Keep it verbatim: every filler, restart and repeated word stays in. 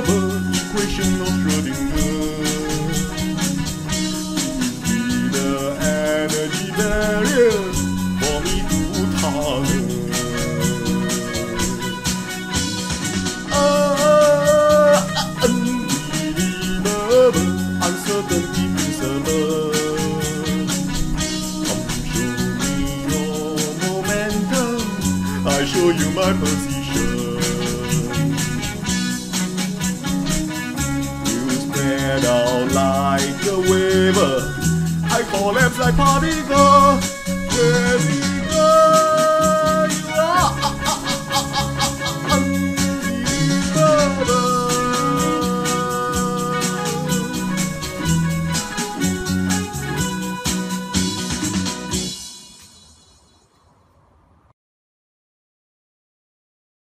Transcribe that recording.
lover, equation of Schrödinger. Be the energy barriers for me to tolerate. Ah, unbelievable, uncertainty brings a love. Come show me your momentum, I show you my position. Spread out like a wave, I collapse like particle.